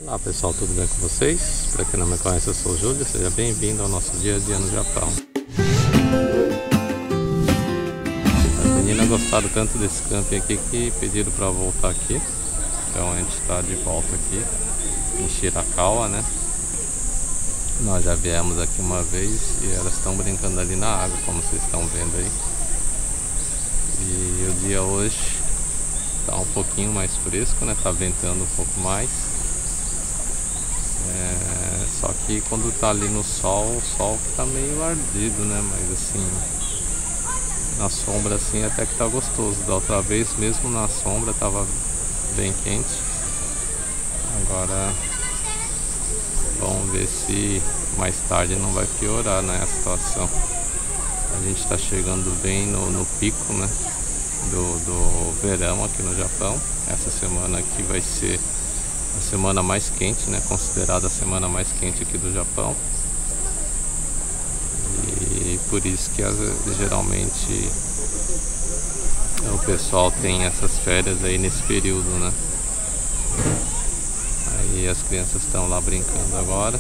Olá pessoal, tudo bem com vocês? Para quem não me conhece, eu sou o Júlio, seja bem-vindo ao nosso dia a dia no Japão. As meninas gostaram tanto desse camping aqui que pediram para voltar aqui. Então a gente está de volta aqui em Shirakawa, né? Nós já viemos aqui uma vez e elas estão brincando ali na água, como vocês estão vendo aí. E o dia hoje tá um pouquinho mais fresco, né? Tá ventando um pouco mais. Só que quando tá ali no sol, o sol tá meio ardido, né? Mas assim, na sombra assim até que tá gostoso. Da outra vez mesmo na sombra tava bem quente. Agora vamos ver se mais tarde não vai piorar, né, a situação. A gente está chegando bem no pico, né, do verão aqui no Japão. Essa semana aqui vai ser a semana mais quente, né, considerada a semana mais quente aqui do Japão. E por isso que geralmente o pessoal tem essas férias aí nesse período, né. Aí as crianças estão lá brincando agora.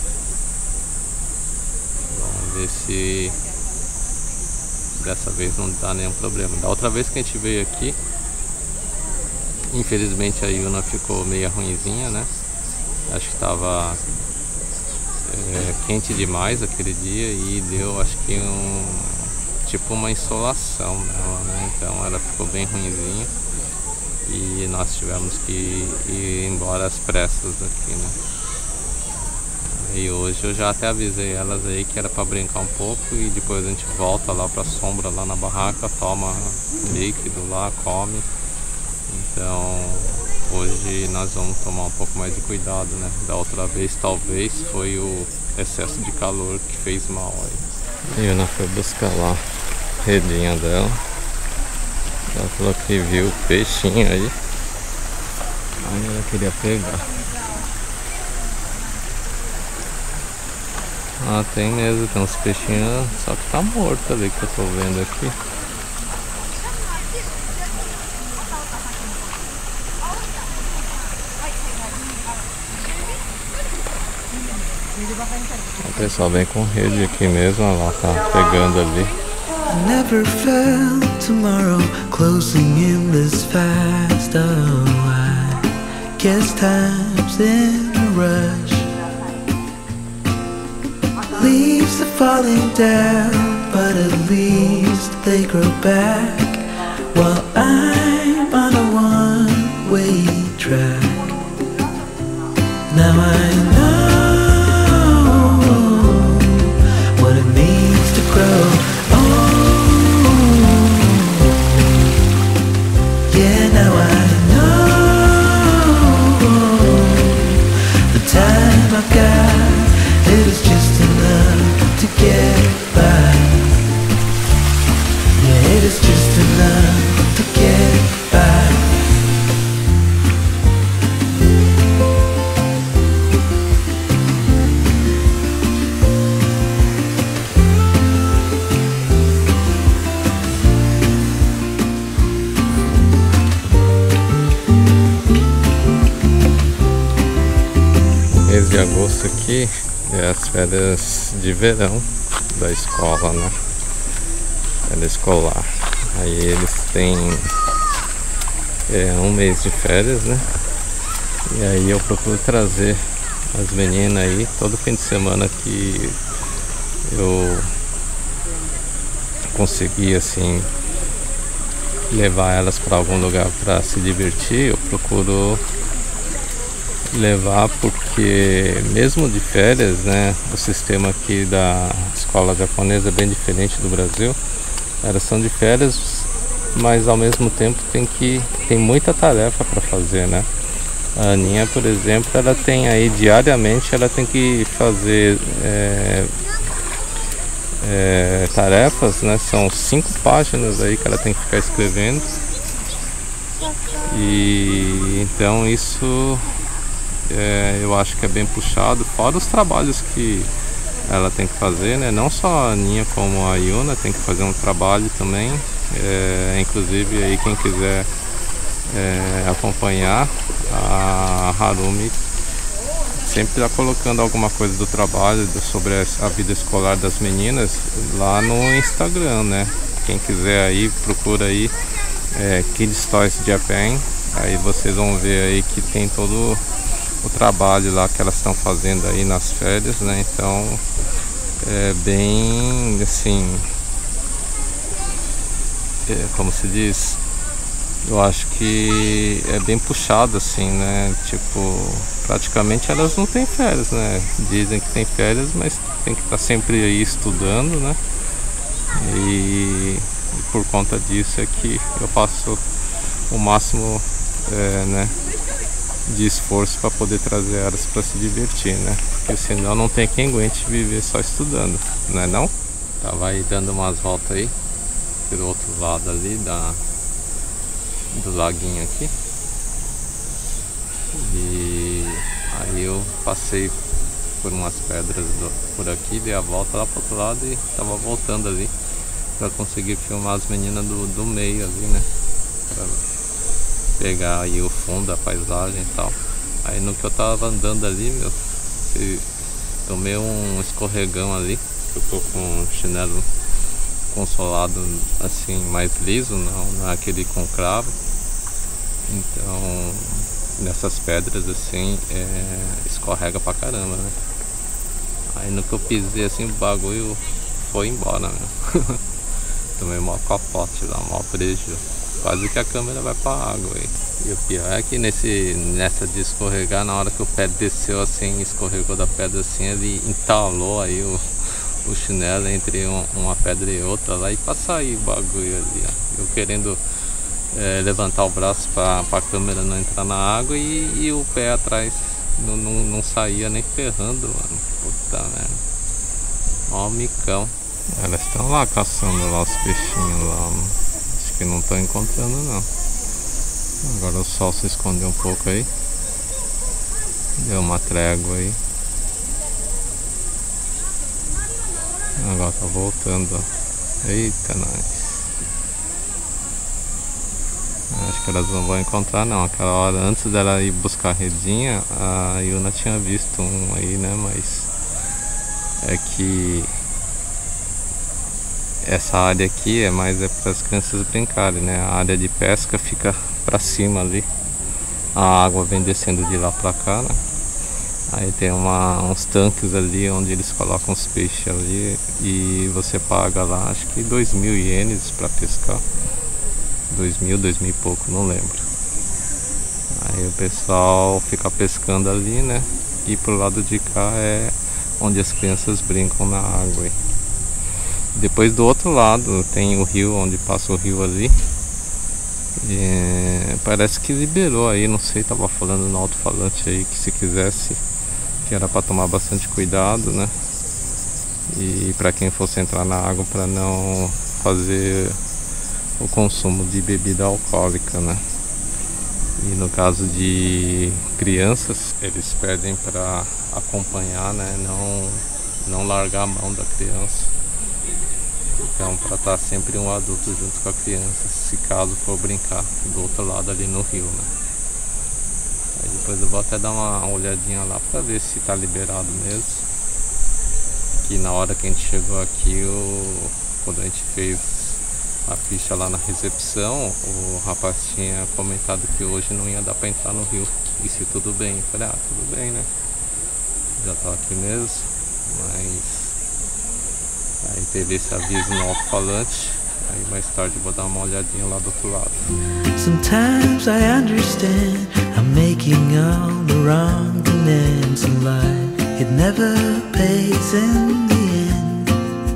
Vamos ver se dessa vez não dá nenhum problema. Da outra vez que a gente veio aqui, infelizmente a Yuna ficou meio ruinzinha, né? Acho que estava quente demais aquele dia e deu, acho que tipo uma insolação nela, né? Então ela ficou bem ruinzinha e nós tivemos que ir embora às pressas daqui, né? E hoje eu já até avisei elas aí que era para brincar um pouco e depois a gente volta lá pra sombra, lá na barraca, toma líquido lá, come. Então hoje nós vamos tomar um pouco mais de cuidado, né? Da outra vez talvez foi o excesso de calor que fez mal aí. E Ana foi buscar lá a redinha dela. Ela falou que viu o peixinho aí. Aí ela queria pegar. Ah, tem mesmo, tem uns peixinhos, só que tá morto ali que eu tô vendo aqui. O pessoal vem com rede aqui mesmo, olha lá, tá pegando ali. I never felt tomorrow closing in this fast. Oh, I guess time's in a rush. Leaves are falling down, but at least they grow back. While I'm on a one-way track. Now I know what it means to grow. Yeah, now I know the time I've got, it is just enough to get by. Yeah, it is just enough to get by. Mês de agosto aqui é as férias de verão da escola, né? Férias escolar. Aí eles têm um mês de férias, né? E aí eu procuro trazer as meninas aí todo fim de semana que eu conseguir assim levar elas para algum lugar para se divertir. Eu procuro levar porque mesmo de férias, né, o sistema aqui da escola japonesa é bem diferente do Brasil. Elas são de férias, mas ao mesmo tempo tem muita tarefa para fazer, né? A Aninha, por exemplo, ela tem aí diariamente, ela tem que fazer tarefas, né? São 5 páginas aí que ela tem que ficar escrevendo. E então isso eu acho que é bem puxado, fora os trabalhos que ela tem que fazer, né? Não só a Aninha como a Yuna tem que fazer um trabalho também. Inclusive aí quem quiser acompanhar, a Harumi sempre tá colocando alguma coisa do trabalho, sobre a vida escolar das meninas lá no Instagram, né? Quem quiser aí, procura aí Kids Toys Japan. Aí vocês vão ver aí que tem todo o trabalho lá que elas estão fazendo aí nas férias, né? Então é bem assim, como se diz, eu acho que é bem puxado assim, né? Tipo, praticamente elas não têm férias, né? Dizem que tem férias, mas tem que estar sempre aí estudando, né? E por conta disso é que eu faço o máximo né, de esforço para poder trazer elas para se divertir, né? Porque senão não tem quem aguente viver só estudando, não é não? Tava aí dando umas voltas aí pelo outro lado ali do laguinho aqui, e aí eu passei por umas pedras por aqui, dei a volta lá pro outro lado e tava voltando ali para conseguir filmar as meninas do meio ali, né? Pra pegar aí o fundo da paisagem e tal. Aí no que eu tava andando ali, tomei um escorregão ali. Eu tô com um chinelo consolado assim, mais liso, não aquele com cravo. Então nessas pedras assim escorrega pra caramba, né? Aí no que eu pisei assim, o bagulho foi embora, né? Tomei mó capote lá, mó prejuízo. Quase que a câmera vai pra água aí. E o pior é que nessa de escorregar, na hora que o pé desceu assim, escorregou da pedra assim, ele entalou aí o chinelo entre uma pedra e outra lá, e pra sair o bagulho ali, ó. Eu querendo levantar o braço pra câmera não entrar na água, e o pé atrás não saía nem ferrando, mano. Puta merda. Ó o micão. Elas estão lá caçando lá os peixinhos lá, mano. Acho que não estão encontrando não. Agora o sol se escondeu um pouco aí. Deu uma trégua aí. Agora tá voltando, ó. Eita, nós. Acho que elas não vão encontrar não. Aquela hora antes dela ir buscar a redinha, a Yuna tinha visto um aí, né? Mas é que essa área aqui é mais para as crianças brincarem, né? A área de pesca fica para cima ali. A água vem descendo de lá para cá, né? Aí tem uns tanques ali onde eles colocam os peixes ali, e você paga lá, acho que 2.000 ienes para pescar. 2.000 e pouco, não lembro. Aí o pessoal fica pescando ali, né? E pro lado de cá é onde as crianças brincam na água aí. Depois do outro lado tem o rio, onde passa o rio ali. Parece que liberou aí, não sei, tava falando no alto-falante aí que se quisesse, que era para tomar bastante cuidado, né? E para quem fosse entrar na água, para não fazer o consumo de bebida alcoólica, né? E no caso de crianças, eles pedem para acompanhar, né? Não largar a mão da criança. Então, para estar sempre um adulto junto com a criança, se caso for brincar do outro lado ali no rio, né? Aí depois eu vou até dar uma olhadinha lá para ver se tá liberado mesmo. Que na hora que a gente chegou aqui, quando a gente fez a ficha lá na recepção, o rapaz tinha comentado que hoje não ia dar para entrar no rio. E se tudo bem? Eu falei, tudo bem, né? Já tô aqui mesmo, mas aí teve esse aviso no alto-falante. Aí mais tarde eu vou dar uma olhadinha lá do outro lado. Sometimes I understand I'm making all the wrong demands in life. It never pays in the end,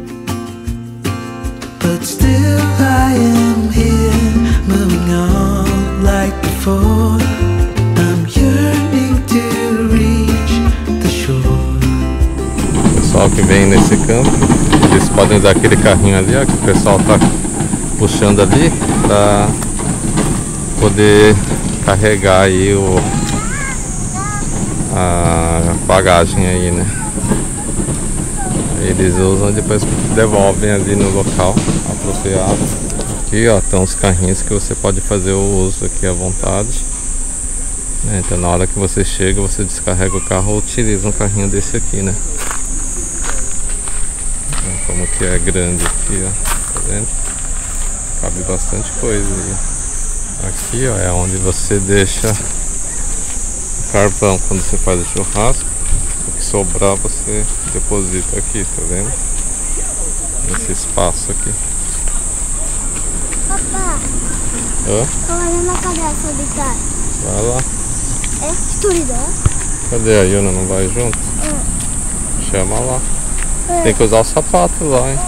but still I am here, moving on like before. I'm yearning to reach the shore. O pessoal que vem nesse campo, eles podem usar aquele carrinho ali, ó, que o pessoal tá puxando ali para poder carregar aí a bagagem aí, né? Eles usam e depois devolvem ali no local apropriado. Aqui, ó, estão os carrinhos que você pode fazer o uso aqui à vontade. Então na hora que você chega, você descarrega o carro ou utiliza um carrinho desse aqui, né? Como que é grande aqui, ó. Tá vendo? Cabe bastante coisa aí. Aqui, ó, é onde você deixa o carvão quando você faz o churrasco. O que sobrar você deposita aqui, tá vendo? Nesse espaço aqui. Papá, vai lá. Cadê a Yuna? Não vai junto? Chama lá. Tem que usar o sapato lá, hein?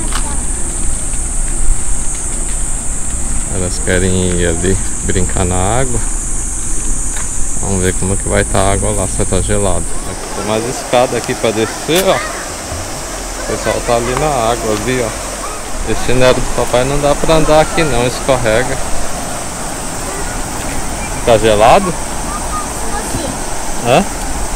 Elas querem ir ali brincar na água. Vamos ver como que vai estar a água lá, se tá gelado. Aqui tem mais escada aqui pra descer, ó. O pessoal tá ali na água, ali, ó. Esse chinelo do papai não dá pra andar aqui não, escorrega. Tá gelado? Hã?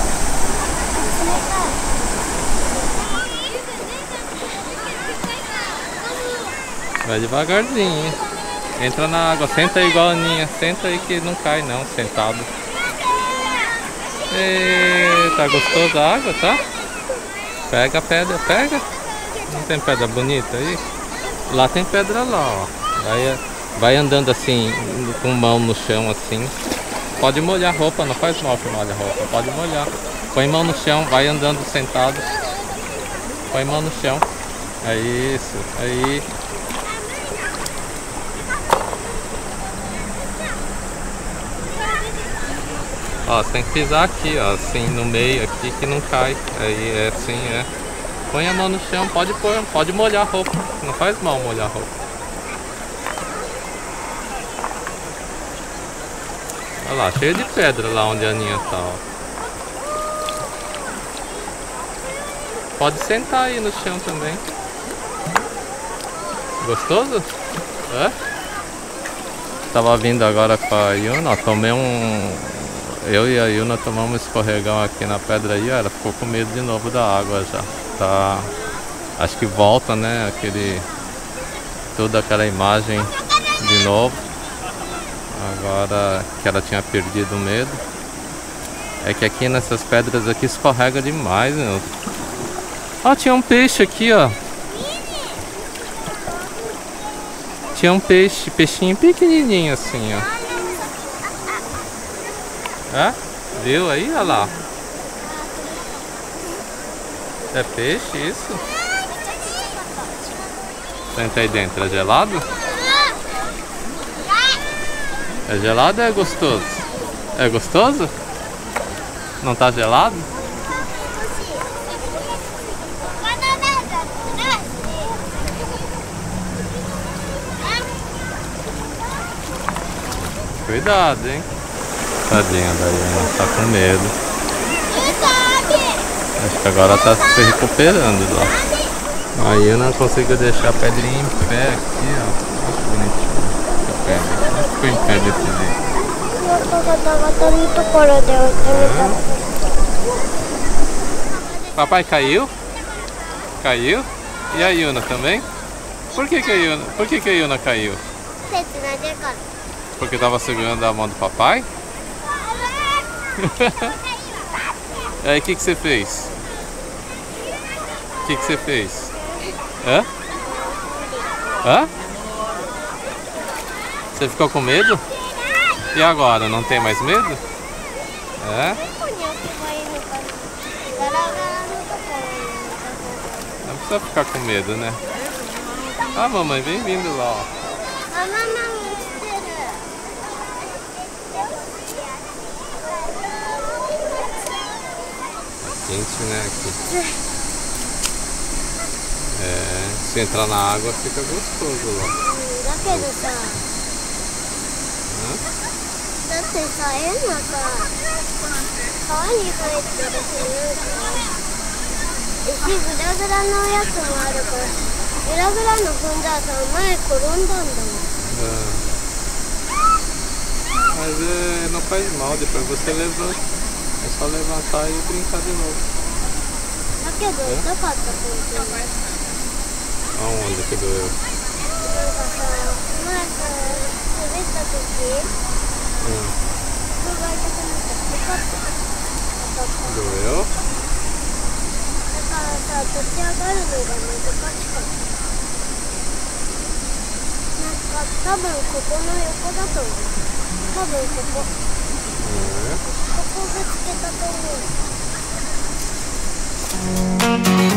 Vai devagarzinho. Entra na água, senta aí igual a Aninha. Senta aí que não cai não, sentado. Tá gostoso a água, tá? Pega a pedra, pega. Não tem pedra bonita aí? Lá tem pedra lá, ó. Vai andando assim, com mão no chão assim. Pode molhar a roupa, não faz mal que molha a roupa. Pode molhar. Põe mão no chão, vai andando sentado. Põe mão no chão. É isso, aí. Ó, você tem que pisar aqui, ó, assim, no meio aqui que não cai. Aí é assim, é. Põe a mão no chão, pode pôr, pode molhar a roupa. Não faz mal molhar a roupa. Olha lá, cheio de pedra lá onde a Aninha tá, ó. Pode sentar aí no chão também. Gostoso? É? Tava vindo agora com a Yuna, ó, tomei eu e a Yuna tomamos um escorregão aqui na pedra aí, ó, ela ficou com medo de novo da água já. Tá, acho que volta, né, toda aquela imagem de novo. Agora que ela tinha perdido o medo. É que aqui nessas pedras aqui escorrega demais, meu. Ó, tinha um peixe aqui, ó. Tinha um peixinho pequenininho assim, ó. É? Viu aí? Olha lá. É peixe isso? Senta aí dentro, é gelado? É gelado ou é gostoso? É gostoso? Não tá gelado? Cuidado, hein? Tadinha da Yuna, tá com medo. Acho que agora tá se recuperando lá. A Yuna conseguiu deixar a pedrinha em pé aqui, ó. Olha que bonitinho. Essa pedra. Ficou em pé desse jeito. Papai caiu? Caiu? E a Yuna também? Por que a Yuna caiu? Porque tava segurando a mão do papai? E aí, o que você fez? O que você fez? Hã? Hã? Você ficou com medo? E agora, não tem mais medo? É? Não precisa ficar com medo, né? Ah, mamãe, vem vindo lá, ó. Quente, né, aqui. É, se entrar na água fica gostoso lá. Mas não faz mal, depois você levanta. É só levantar e brincar de novo. Aonde que doeu? どうよ。 だからさ、立ち上がるのが難しかった。多分ここの横だと思う。多分ここ。ここぶつけたと思う。